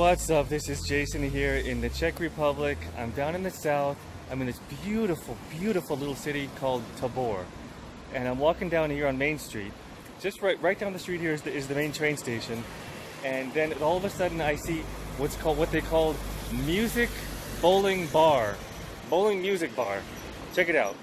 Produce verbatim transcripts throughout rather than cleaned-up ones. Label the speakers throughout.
Speaker 1: What's up? This is Jason here in the Czech Republic. I'm down in the south. I'm in this beautiful, beautiful little city called Tabor. And I'm walking down here on Main Street. Just right right down the street here is the, is the main train station. And then all of a sudden I see what's called what they call music bowling bar. Bowling music bar. Check it out.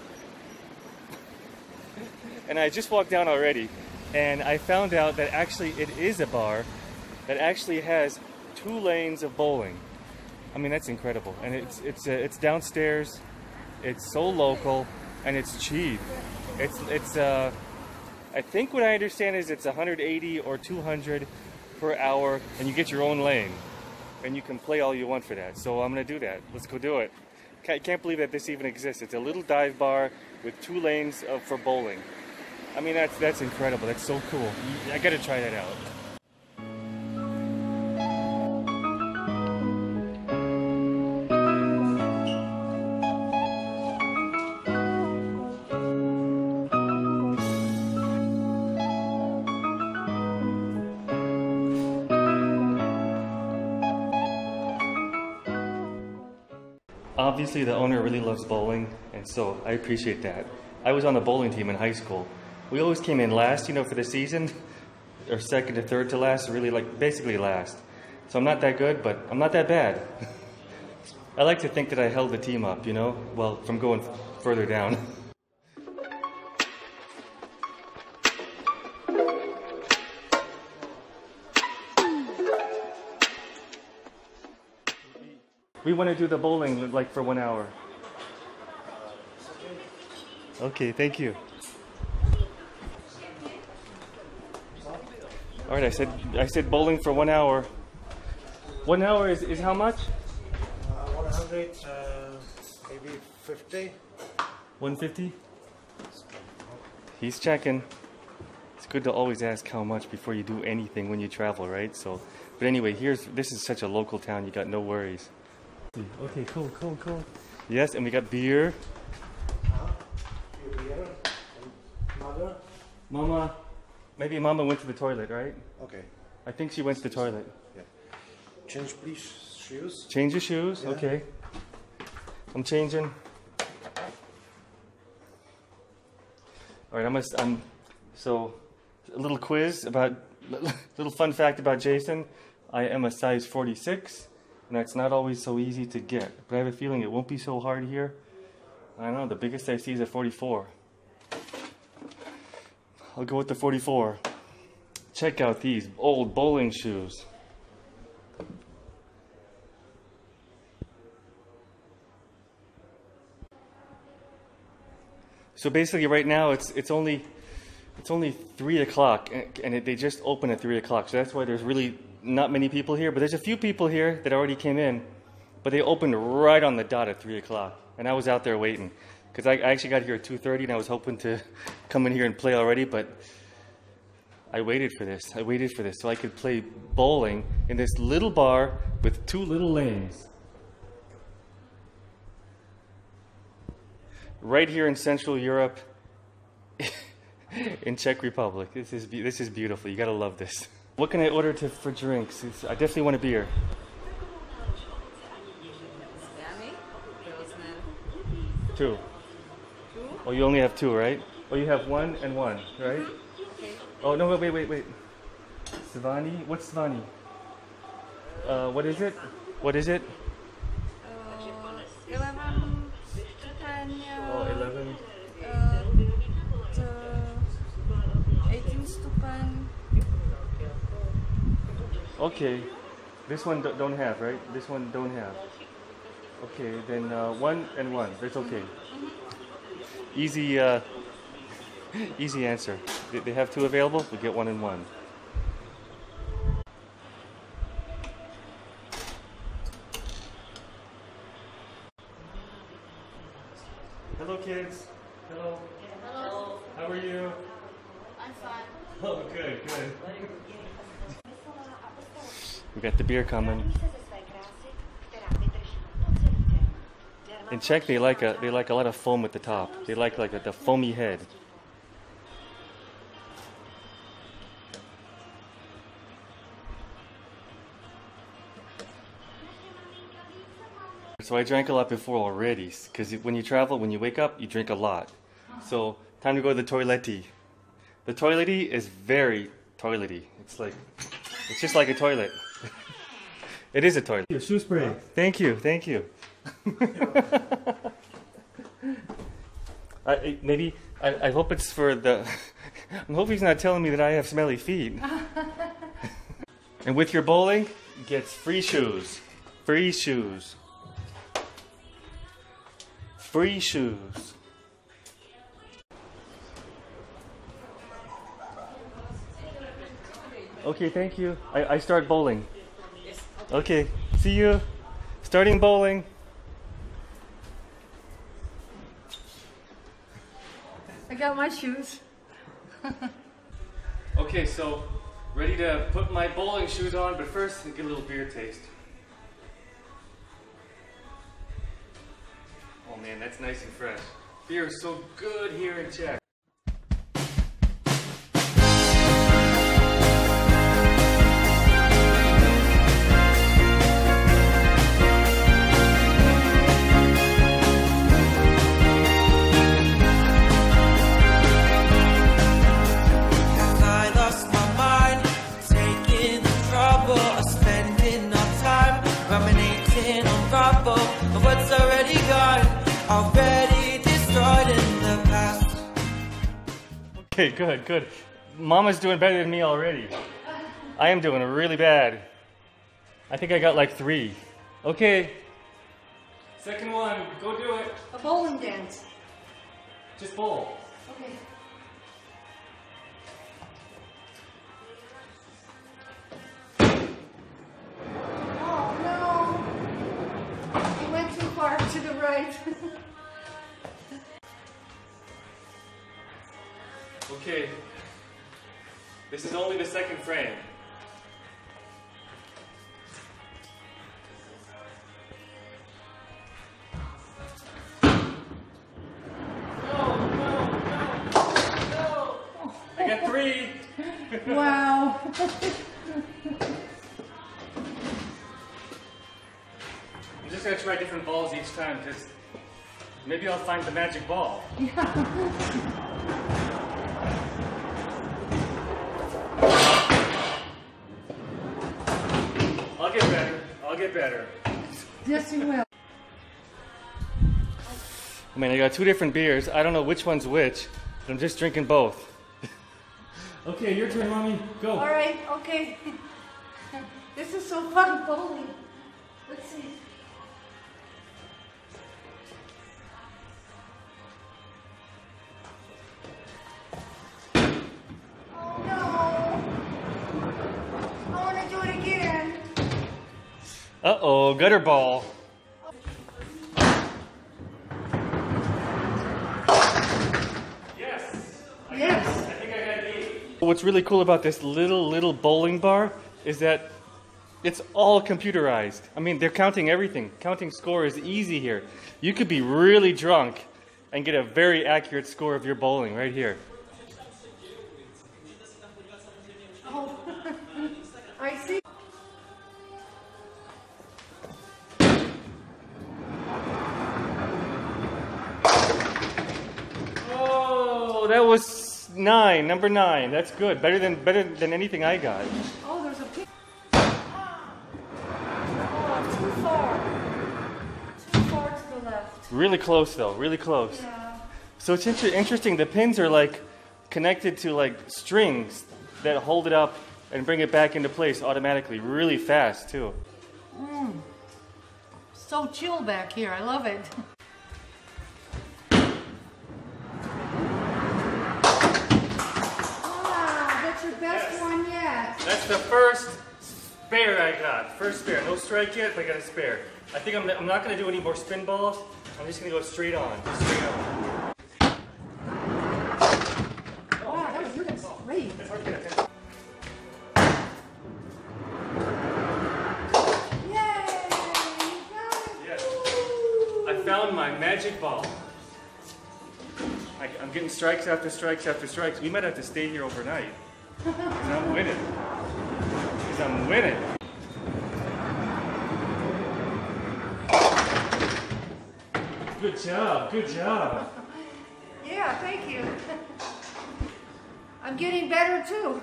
Speaker 1: And I just walked down already and I found out that actually it is a bar that actually has two lanes of bowling. I mean, that's incredible. And it's it's uh, it's downstairs. It's so local and it's cheap. It's it's uh I think what I understand is it's one hundred eighty or two hundred per hour, and you get your own lane, and you can play all you want for that. So I'm gonna do that. Let's go do it. I can't believe that this even exists. It's a little dive bar with two lanes of, for bowling. I mean, that's that's incredible. That's so cool. I gotta try that out. Obviously, the owner really loves bowling, and so I appreciate that. I was on the bowling team in high school. We always came in last, you know, for the season, or second to third to last, really like basically last. So I'm not that good, but I'm not that bad. I like to think that I held the team up, you know, well, from going further down. We want to do the bowling like for one hour. Okay, thank you. All right, I said I said bowling for one hour. One hour is, is how much?
Speaker 2: Uh, one hundred, uh, maybe fifty.
Speaker 1: one fifty? He's checking. It's good to always ask how much before you do anything when you travel, right? So, but anyway, here's this is such a local town. You got no worries. Okay, cool, cool, cool. Yes, and we got beer.
Speaker 2: Uh-huh. Beer. And mother.
Speaker 1: Mama, maybe Mama went to the toilet, right?
Speaker 2: Okay.
Speaker 1: I think she went to the toilet.
Speaker 2: Yeah. Change, please, shoes.
Speaker 1: Change your shoes. Yeah. Okay. I'm changing. All right, I'm. A, I'm. So, a little quiz about, little fun fact about Jason. I am a size forty-six. And that's not always so easy to get. But I have a feeling it won't be so hard here. I don't know, the biggest I see is a forty-four. I'll go with the forty-four. Check out these old bowling shoes. So basically right now it's it's only it's only three o'clock and, and it, they just open at three o'clock. So that's why there's really not many people here, but there's a few people here that already came in, but they opened right on the dot at three o'clock, and I was out there waiting, because I, I actually got here at two thirty, and I was hoping to come in here and play already, but I waited for this. I waited for this so I could play bowling in this little bar with two little lanes. Right here in Central Europe, in Czech Republic. This is, this is beautiful. You gotta love this. What can I order to, for drinks? It's, I definitely want a beer. Two. Two? Oh, you only have two, right? Oh, you have one and one, right? Okay. Oh, no, wait, wait, wait, wait. Svani? What's Svani? Uh, what is it? What is it?
Speaker 3: Uh, eleven.
Speaker 1: Oh, eleven.
Speaker 3: Uh, eighteen stupen.
Speaker 1: Okay, this one don't have, right? This one don't have. Okay, then uh, one and one. That's okay. Easy, uh, easy answer. They, they have two available. We get one and one. Hello, kids. Hello.
Speaker 3: Hello.
Speaker 1: How are you?
Speaker 3: I'm fine.
Speaker 1: Oh, good, good. We got the beer coming. In Czech, they like a they like a lot of foam at the top. They like like a, the foamy head. So I drank a lot before already. Because when you travel, when you wake up, you drink a lot. So time to go to the toilety. The toilety is very toilety. It's like, it's just like a toilet. It is a toilet. Your shoe spray. Thank you, thank you. I, maybe, I, I hope it's for the, I hope he's not telling me that I have smelly feet. And with your bowling, gets free shoes. Free shoes. Free shoes. Okay, thank you. I, I start bowling. Okay, see you. Starting bowling.
Speaker 3: I got my shoes.
Speaker 1: Okay, so ready to put my bowling shoes on, but first get a little beer taste. Oh man, that's nice and fresh. Beer is so good here in Czech. Okay, good, good. Mama's doing better than me already. I am doing really bad. I think I got like three. Okay. Second one, go do it.
Speaker 3: A bowling dance.
Speaker 1: Just bowl.
Speaker 3: Okay. Oh no! You went too far to the right.
Speaker 1: Okay, this is only the second frame. No, no, no, no! I got three!
Speaker 3: Wow!
Speaker 1: I'm just gonna try different balls each time because maybe I'll find the magic ball.
Speaker 3: Yeah.
Speaker 1: I'll get better. I'll get better.
Speaker 3: Yes, you will.
Speaker 1: I mean, I got two different beers. I don't know which one's which, but I'm just drinking both. Okay, your turn, Mommy. Go.
Speaker 3: All right, okay. This is so fun bowling. Let's see. Oh no! I want to do it again.
Speaker 1: Uh-oh, gutter ball. Yes. I
Speaker 3: Yes.
Speaker 1: Got, I think I got eight. What's really cool about this little, little bowling bar is that it's all computerized. I mean, they're counting everything. Counting score is easy here. You could be really drunk and get a very accurate score of your bowling right here.
Speaker 3: Oh, I see.
Speaker 1: Oh, that was nine, number nine. That's good. Better than better than anything I got.
Speaker 3: Oh, there's a pin. Oh, too far. Too far to the left.
Speaker 1: Really close though, really close.
Speaker 3: Yeah.
Speaker 1: So it's inter interesting, the pins are like connected to like strings that hold it up and bring it back into place automatically, really fast too.
Speaker 3: Mm. So chill back here, I love it. Wow, that's your best
Speaker 1: Yes.
Speaker 3: one yet.
Speaker 1: That's the first spare I got. First spare, no strike yet, but I got a spare. I think I'm, I'm not gonna do any more spin balls. I'm just gonna go straight on, just straight on.
Speaker 3: Wow, that was really great.
Speaker 1: It's hard to get attention.
Speaker 3: Yay! You got it.
Speaker 1: Yes.
Speaker 3: Woo.
Speaker 1: I found my magic ball. I, I'm getting strikes after strikes after strikes. We might have to stay here overnight. Because I'm winning. Because I'm winning. Good job, good job.
Speaker 3: Yeah, thank you. I'm getting better too.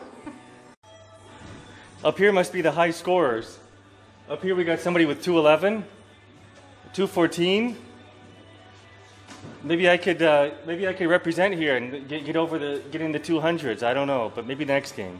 Speaker 1: Up here must be the high scorers. Up here we got somebody with two eleven, two fourteen. Maybe I could, uh, maybe I could represent here and get, get over the, get in the two hundreds. I don't know, but maybe next game.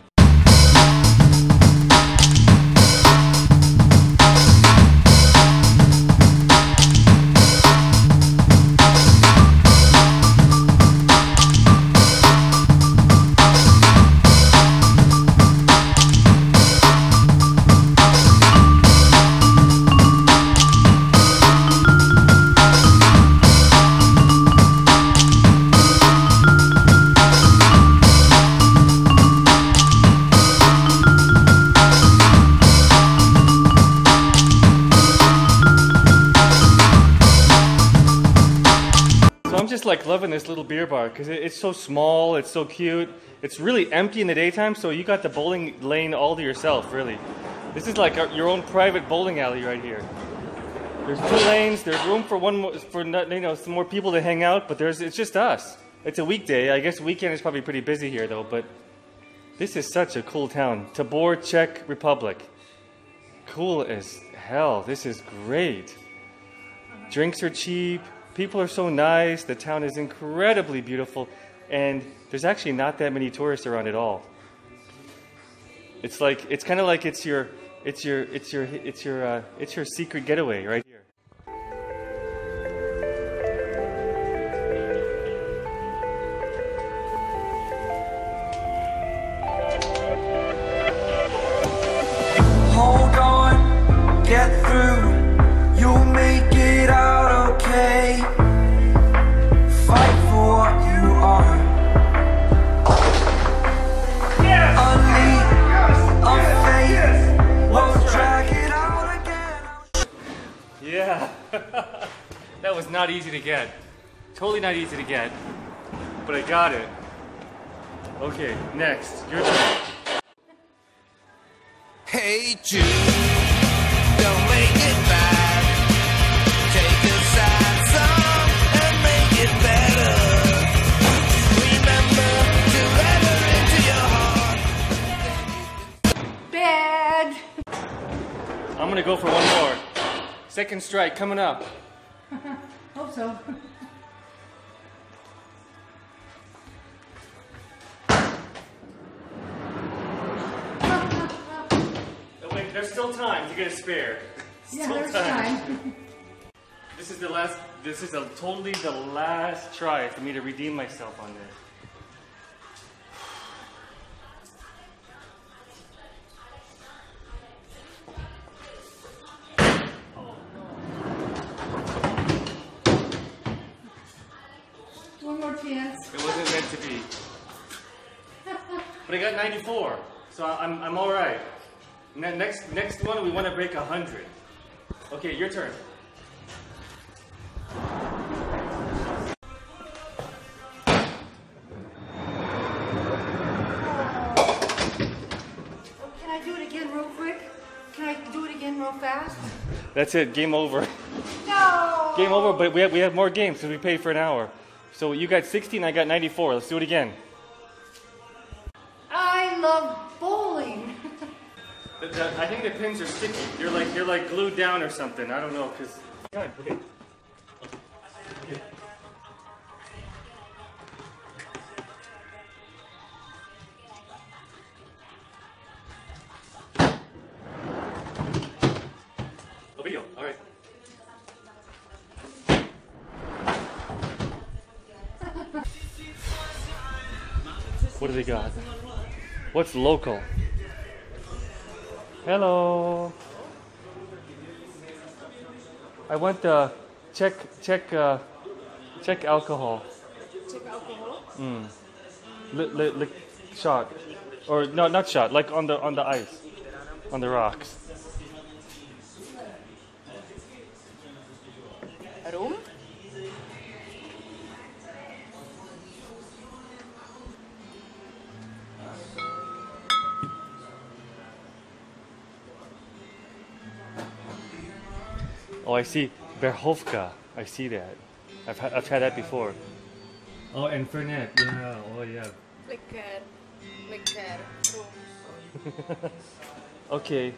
Speaker 1: Like loving this little beer bar because it, it's so small, it's so cute, it's really empty in the daytime, so you got the bowling lane all to yourself. Really, this is like a, your own private bowling alley right here. There's two lanes, there's room for one more, for you know, some more people to hang out, but there's it's just us. It's a weekday. I guess weekend is probably pretty busy here though, but this is such a cool town. Tabor, Czech Republic. Cool as hell. This is great. Drinks are cheap. People are so nice, the town is incredibly beautiful, and there's actually not that many tourists around at all. It's like, it's kind of like it's your, it's your, it's your, it's your, uh, it's your secret getaway right here.
Speaker 4: Hold on, get through, you'll make it out okay. Fight for what you are. Yes! Unleash a faith, we'll drag it out again.
Speaker 1: Yeah, that was not easy to get. Totally not easy to get, but I got it. Okay, next, your turn.
Speaker 4: Hey Jude, don't make it bad. Take a sad song and make it better. Remember to let her into your heart.
Speaker 3: Bad.
Speaker 1: I'm gonna go for one more. Second strike coming up.
Speaker 3: Hope so.
Speaker 1: There's still time to get a spare.
Speaker 3: Yeah,
Speaker 1: Still
Speaker 3: there's time.
Speaker 1: This is the last, this is a, totally the last try for me to redeem myself on this.
Speaker 3: One more chance.
Speaker 1: It wasn't meant to be. But I got ninety-four, so I'm, I'm all right. Next, next one, we want to break one hundred. Okay, your turn.
Speaker 3: Can I do it again real quick? Can I do it again real fast?
Speaker 1: That's it, game over.
Speaker 3: No!
Speaker 1: Game over, but we have, we have more games because we paid for an hour. So you got sixteen, I got ninety-four. Let's do it again.
Speaker 3: I love bowling.
Speaker 1: The, the, I think the pins are sticky. You're like you're like glued down or something. I don't know, cause. God, okay. Okay. A video. All right. What do they got? What's local? Hello. I want the Czech Czech uh, Czech alcohol.
Speaker 3: Czech alcohol?
Speaker 1: Mm. Li, li, li, shot, or no, not shot. Like on the on the ice, on the rocks.
Speaker 3: Rum?
Speaker 1: Oh, I see. Berhovka. I see that. I've, I've tried that before. Oh, and Fernet. Yeah, oh yeah.
Speaker 3: Liquor. Liquor.
Speaker 1: Okay.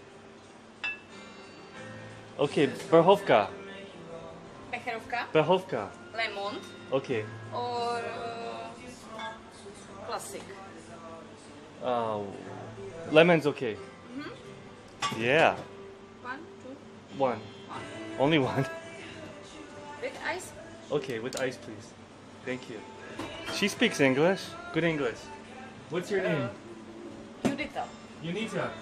Speaker 1: Okay, Berhovka.
Speaker 3: Becherovka.
Speaker 1: Berhovka.
Speaker 3: Lemon.
Speaker 1: Okay.
Speaker 3: Or uh, classic.
Speaker 1: Uh, lemon's okay.
Speaker 3: Mm-hmm.
Speaker 1: Yeah.
Speaker 3: One, two,
Speaker 1: One.
Speaker 3: one.
Speaker 1: Only one.
Speaker 3: With ice.
Speaker 1: Okay, with ice, please. Thank you. She speaks English. Good English. What's your name?
Speaker 3: Judita.
Speaker 1: Unita.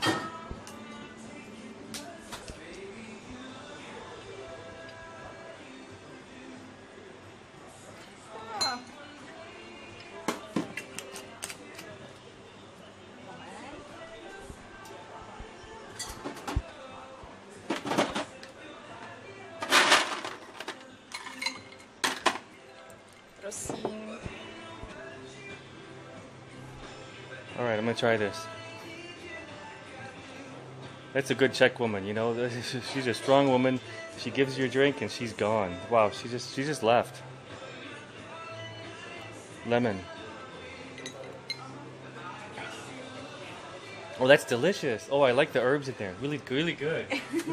Speaker 3: Ah. Prosím.
Speaker 1: All right, I'm gonna try this. That's a good Czech woman, you know. She's a strong woman. She gives you a drink and she's gone. Wow, she just she just left. Lemon. Oh, that's delicious. Oh, I like the herbs in there. Really, really good.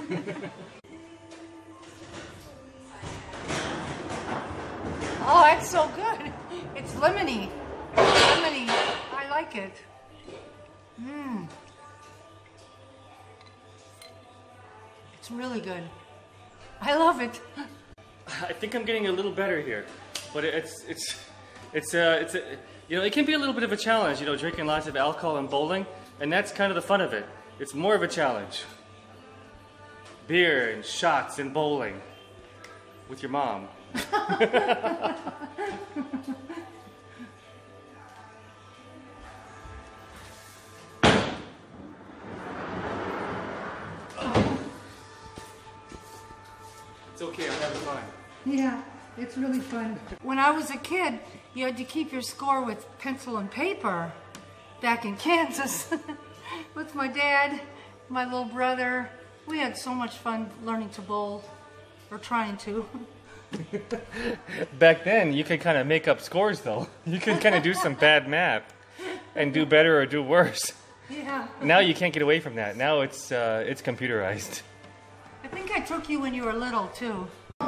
Speaker 5: Oh, that's so good. It's lemony. Lemony. I like it. Mmm. It's really good. I love it.
Speaker 1: I think I'm getting a little better here, but it's it's it's uh it's a, you know, it can be a little bit of a challenge, you know, drinking lots of alcohol and bowling, and that's kind of the fun of it. It's more of a challenge. Beer and shots and bowling with your mom. It's okay, I'm having fun.
Speaker 5: Yeah, it's really fun. When I was a kid, you had to keep your score with pencil and paper back in Kansas with my dad, my little brother. We had so much fun learning to bowl, or trying to.
Speaker 1: Back then, you could kind of make up scores, though. You could kind of do some bad math and do better or do worse.
Speaker 5: Yeah.
Speaker 1: Now you can't get away from that. Now it's uh, it's computerized.
Speaker 5: I think I took you when you were little, too.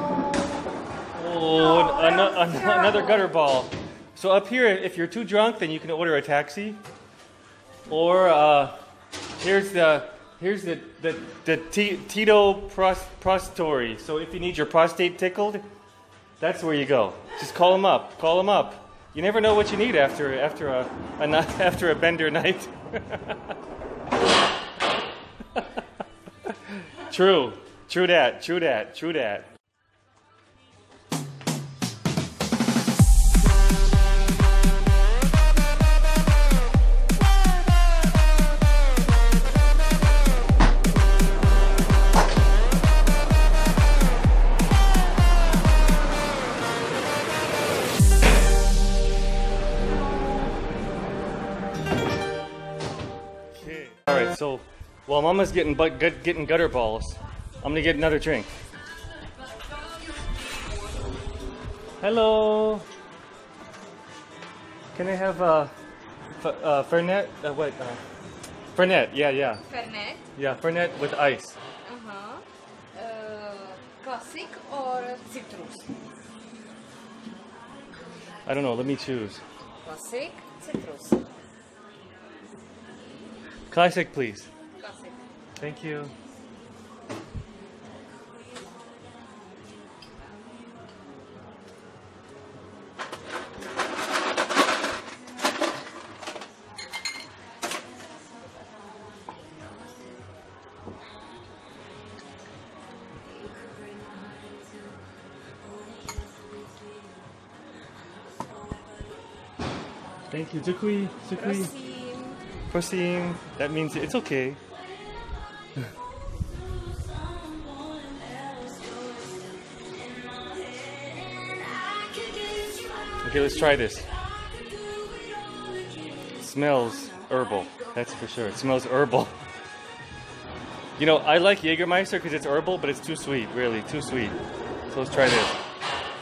Speaker 1: Oh, an an an another gutter ball. So up here, if you're too drunk, then you can order a taxi. Or uh, here's the here's the the, the t Tito pros prostory. So if you need your prostate tickled, that's where you go. Just call him up. Call him up. You never know what you need after after a, a after a bender night. True. True that. True that. True that. All right, so while Mama's getting but getting gutter balls, I'm gonna get another drink. Hello. Can I have uh, uh Fernet? Uh, what? Uh, Fernet. Yeah, yeah.
Speaker 3: Fernet.
Speaker 1: Yeah, Fernet with ice.
Speaker 3: Uh-huh. Uh, classic or citrus?
Speaker 1: I don't know. Let me choose.
Speaker 3: Classic, citrus.
Speaker 1: Classic, please.
Speaker 3: Classic.
Speaker 1: Thank you. Thank you. Dziękuję. Dziękuję.
Speaker 3: Prosím.
Speaker 1: Prosím. That means it's okay. Okay, let's try this. It smells herbal. That's for sure. It smells herbal. You know, I like Jägermeister because it's herbal, but it's too sweet, really, too sweet. So let's try this.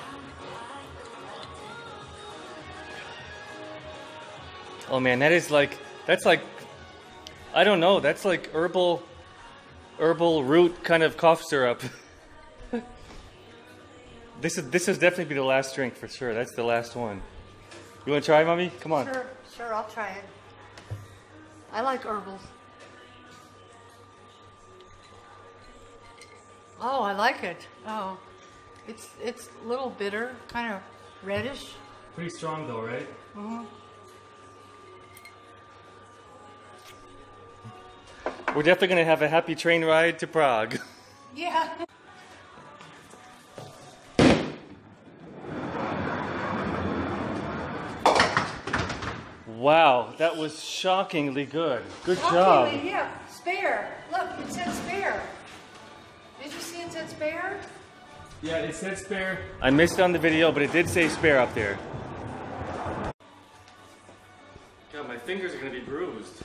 Speaker 1: Oh man, that is like, that's like, I don't know, that's like herbal, herbal root kind of cough syrup. This is this is definitely be the last drink for sure. That's the last one. You want to try, Mommy? Come on.
Speaker 5: Sure, sure, I'll try it. I like herbals. Oh, I like it. Oh, it's it's a little bitter, kind of reddish.
Speaker 1: Pretty strong though, right?
Speaker 5: Mm-hmm.
Speaker 1: We're definitely gonna have a happy train ride to Prague.
Speaker 5: Yeah.
Speaker 1: Wow, that was shockingly good. Good job.
Speaker 5: Okay, yeah, spare. Look, it said spare. Did you see it said spare?
Speaker 1: Yeah, it said spare. I missed it on the video, but it did say spare up there. God, my fingers are gonna be bruised.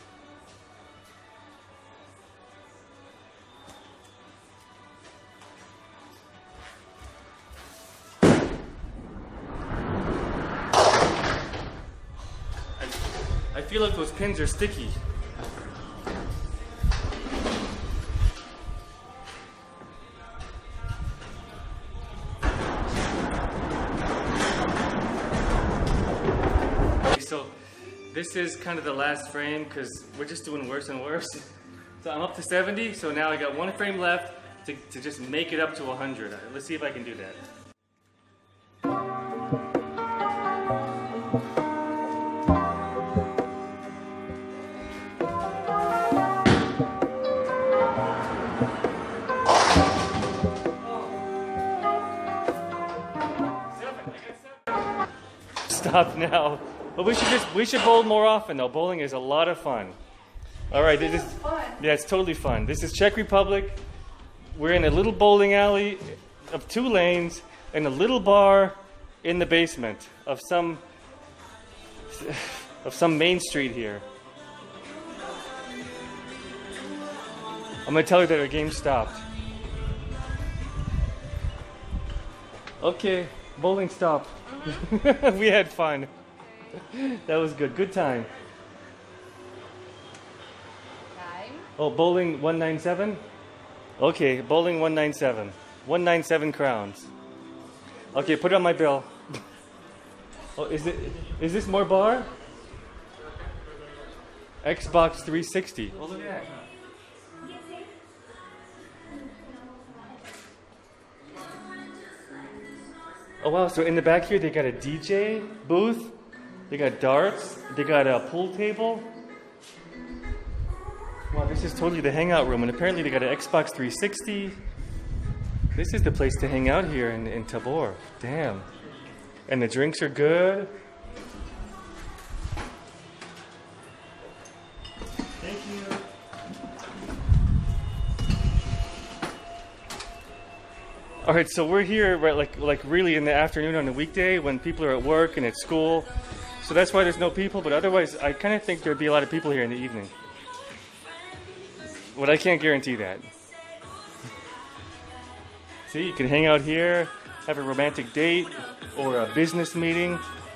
Speaker 1: I feel like those pins are sticky. So this is kind of the last frame because we're just doing worse and worse. So I'm up to seventy, so now I got one frame left to, to just make it up to one hundred. Let's see if I can do that. Stop now. But we should just we should bowl more often though. Bowling is a lot of fun. All right, this is
Speaker 5: fun.
Speaker 1: Yeah, it's totally fun. This is Czech Republic. We're in a little bowling alley of two lanes and a little bar in the basement of some of some main street here. I'm gonna tell you that our game stopped. Okay, bowling stopped. Mm-hmm. We had fun. That was good. Good time.
Speaker 3: Time.
Speaker 1: Oh, bowling one ninety-seven? Okay, bowling one ninety-seven. one ninety-seven crowns. Okay, put it on my bill. Oh, is it is this more bar? Xbox three sixty. Oh, look at that. Oh wow, so in the back here they got a D J booth, they got darts, they got a pool table. Wow, this is totally the hangout room, and apparently they got an Xbox three sixty. This is the place to hang out here in, in Tabor. Damn. And the drinks are good. Thank you. All right, so we're here right, like like really in the afternoon on a weekday when people are at work and at school. So that's why there's no people, but otherwise I kind of think there'd be a lot of people here in the evening. But I can't guarantee that. See, you can hang out here, have a romantic date or a business meeting.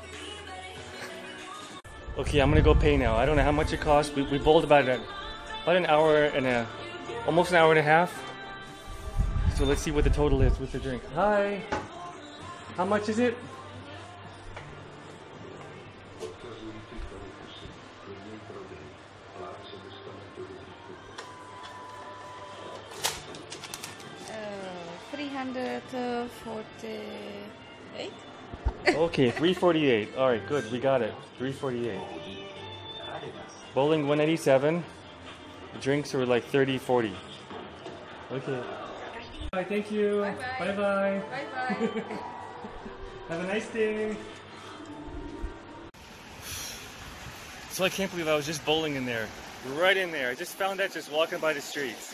Speaker 1: Okay, I'm gonna go pay now. I don't know how much it costs. We, we bowled about, a, about an hour and a, almost an hour and a half. So let's see what the total is with the drink. Hi. How much is it?
Speaker 3: three hundred forty-eight.
Speaker 1: Okay, three forty-eight. All right, good. We got it. three forty-eight. Bowling one eighty-seven. The drinks were like thirty, forty. Okay. Bye, thank you.
Speaker 3: Bye-bye.
Speaker 1: Bye-bye.
Speaker 3: Bye-bye.
Speaker 1: Have a nice day. So I can't believe I was just bowling in there. Right in there. I just found that just walking by the streets.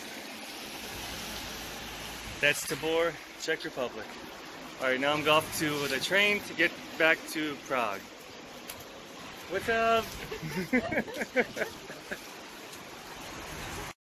Speaker 1: That's Tabor, Czech Republic. Alright, now I'm off to the train to get back to Prague. What's up?